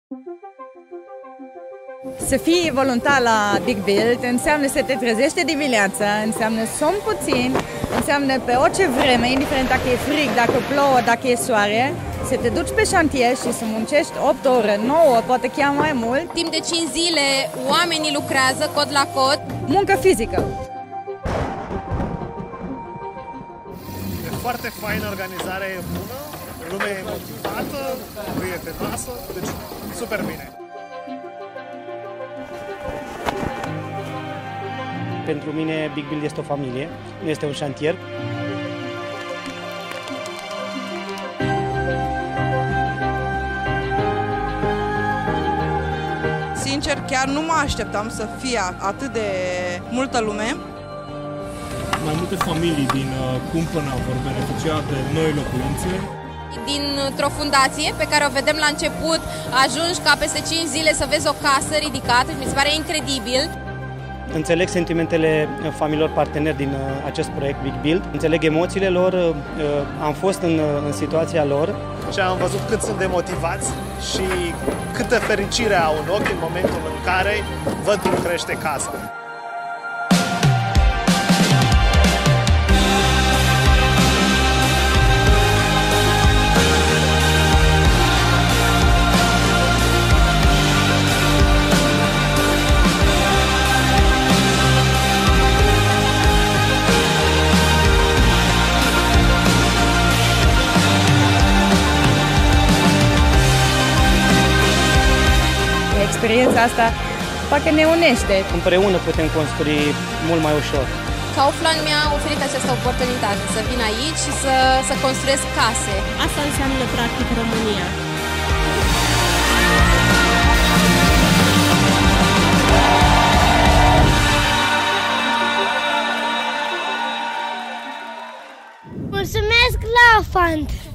Să fii voluntar la Big Build înseamnă să te trezești dimineața, înseamnă somn puțin, înseamnă pe orice vreme, indiferent dacă e frig, dacă plouă, dacă e soare, să te duci pe șantier și să muncești 8 ore, 9, poate chiar mai mult. Timp de 5 zile oamenii lucrează cod la cod. Muncă fizică. E foarte faină, organizarea e bună, lumea e motivată, prietenoasă, deci super bine. Pentru mine Big Build este o familie, nu este un șantier. Sincer, chiar nu mă așteptam să fie atât de multă lume. Mai multe familii din cumpăna vor beneficia de noi locuințe. Dintr-o fundație pe care o vedem la început, ajungi ca peste 5 zile să vezi o casă ridicată și mi se pare incredibil. Înțeleg sentimentele familiilor parteneri din acest proiect Big Build, înțeleg emoțiile lor, am fost în situația lor. Și am văzut cât sunt de motivați și câtă fericire au în ochi în momentul în care văd cum crește casa. Experiența asta poate ne unește. Împreună putem construi mult mai ușor. Kaufland mi-a oferit această oportunitate să vin aici și să construiesc case. Asta înseamnă practic România. Mulțumesc, Kaufland!